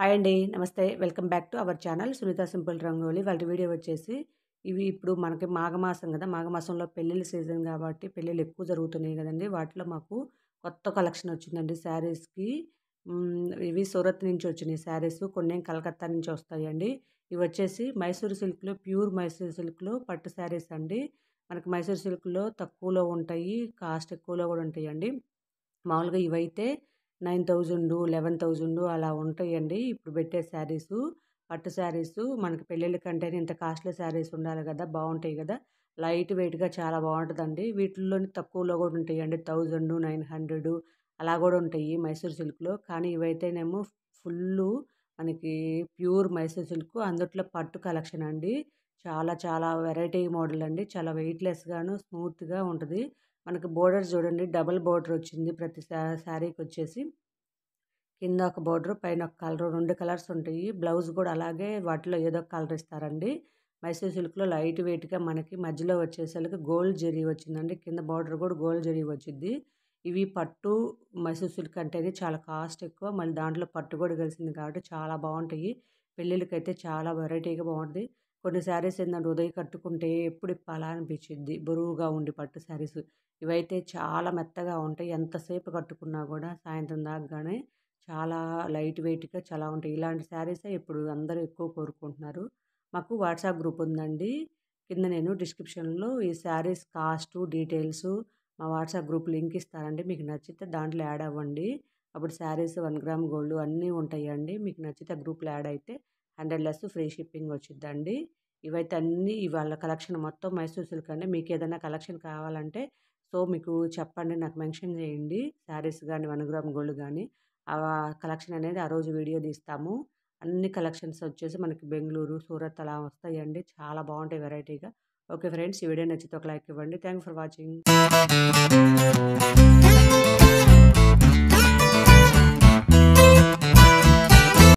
Hi అండి. నమస్తే. Welcome back to our channel Sunitha simple Rangoli. ఇవాల్టి వీడియో వచ్చేసి ఇవి ఇప్పుడు మనకి మాఘమాసం గదా! మాఘమాసంలో పెళ్ళిళ్ళ సీజన్ గాబట్టి పెళ్ళిళ్ళు ఎక్కువ జరుగుతున్నాయి గదండీ! వాటిలో మాకు కొత్త కలెక్షన్ వచ్చిందండి శారీస్‌కి. ఇవి సూరత్ నుంచి వచ్చినాయి శారీస్. కొన్నేమో కలకత్తా నుంచి వస్తాయండి. ఇవొచ్చేసి మైసూర్ సిల్క్‌లో ప్యూర్ మైసూర్ సిల్క్‌లో పట్టు శారీస్ అండి. మనకి మైసూర్ సిల్క్‌లో తక్కువలో ఉంటాయి. కాస్ట్ ఎక్కువలో గూడా ఉంటాయండి. మామూలుగా ఇవైతే 9,000, 11,000 అలా ఉంటాయండి. ఇప్పుడు పెట్టే శారీసు. పట్టు శారీసు మనకి పెళ్ళిళ్ళకంటేనే ఇంత కాస్ట్‌లీ శారీస్ ఉండాలి గదా! బావుంటాయి గదా! లైట్ వెయిట్‌గా చాలా బావుంటదండి. వీటిల్లోనే తక్కువలో గూడా ఉంటాయండి. 1000, 900 అలా గూడా ఉంటాయి మైసూర్ సిల్క్‌లో. కానీ ఇవైతేనేమో ఫుల్లు మనకి ప్యూర్ మైసూర్ సిల్క్. అందుట్లో పట్టు కలెక్షన్ అండి. చాలా చాలా వెరైటీ మోడల్ అండి. చాలా వెయిట్‌లెస్‌గాను, స్మూత్‌గా ఉంటది. మనకి బోర్డర్స్ చూడండి డబుల్ బోర్డర్ వచ్చింది ప్రతి శారీకొచ్చేసి. కింద ఒక బోర్డర్, పైన ఒక కలరు 2 కలర్స్ ఉంటాయి. బ్లౌజ్ కూడా అలాగే వాటిలో ఏదో ఒక కలర్ ఇస్తారండి. మైసూర్ సిల్క్‌లో లైట్ వెయిట్‌గా మనకి మధ్యలో వచ్చేసరికి గోల్డ్ జరీ వచ్చిందండి. కింద బోర్డర్ కూడా గోల్డ్ జరీ వచ్చిద్ది. ఇవి పట్టు మైసూర్ సిల్క్ అంటేనే చాలా కాస్ట్ ఎక్కువ. మళ్ళీ దాంట్లో పట్టు కూడా కలిసింది కాబట్టి చాలా బావుంటాయి. పెళ్ళిళ్ళకైతే చాలా వెరైటీగా బావుంటది. కొన్ని శారీస్ ఏందంటే ఉదయం కట్టుకుంటే ఎప్పుడు ఇప్పాలా అనిపించిద్ది. బరువుగా ఉండి పట్టు శారీస్. ఇవైతే చాలా మెత్తగా ఉంటాయి. ఎంతసేపు కట్టుకున్నా గూడా సాయంత్రం దాకా గానీ చాలా లైట్ వెయిట్‌గా చాలా ఉంటాయి. ఇలాంటి శారీసే ఇప్పుడు అందరూ ఎక్కువ కోరుకుంటున్నారు. మాకు వాట్సాప్ గ్రూప్ ఉందండి. కింద నేను డిస్క్రిప్షన్‌లో ఈ శారీస్ కాస్టు, డీటెయిల్సు మా వాట్సాప్ గ్రూప్ లింక్ ఇస్తానండి. మీకు నచ్చితే దాంట్లో యాడ్ అవ్వండి. అప్పుడు శారీస్ 1 గ్రామ్ గోల్డ్ అన్నీ ఉంటాయండి. మీకు నచ్చితే గ్రూప్‌లో యాడ్ అయితే 100 లెస్ ఫ్రీ షిప్పింగ్ వచ్చిద్దండి. ఇవైతే అన్నీ ఇవాళ కలెక్షన్ మొత్తం మైసూర్ సిల్క్ అండి. మీకేదైనా కలెక్షన్ కావాలంటే మీకు చెప్పండి. నాకు మెన్షన్ చేయండి. శారీస్ గానీ, 1 గ్రామ్ గోల్డ్ గానీ. కలెక్షన్ అనేది ఆ రోజు వీడియో తీస్తాము. అన్ని కలెక్షన్స్ వచ్చేసి మనకి బెంగుళూరు, సూరత్ అలా వస్తాయండి. చాలా బావుంటాయి వెరైటీగా. Okay friends. ఈ వీడియో నచ్చితే ఒక లైక్ ఇవ్వండి. Thanks for watching.